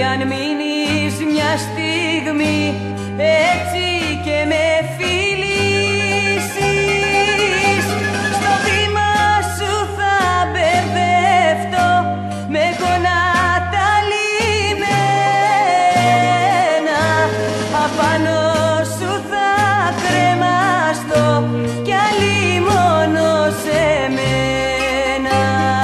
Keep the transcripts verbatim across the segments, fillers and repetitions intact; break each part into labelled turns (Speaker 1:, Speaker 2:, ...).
Speaker 1: αν μείνεις μια στιγμή έτσι και με φιλήσεις, στο βήμα σου θα μπερδευτώ με γόνατα λιμένα, απάνω σου θα κρεμαστώ κι αλλήμωνο σε μένα.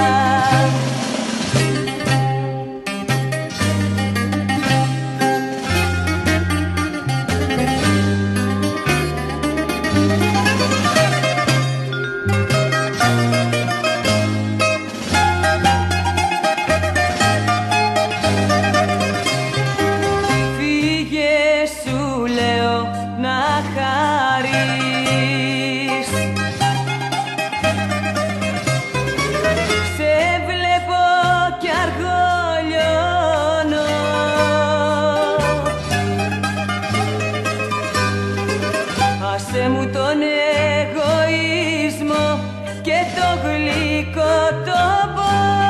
Speaker 1: Άσε μου τον εγωισμό και το γλυκό το πόνο.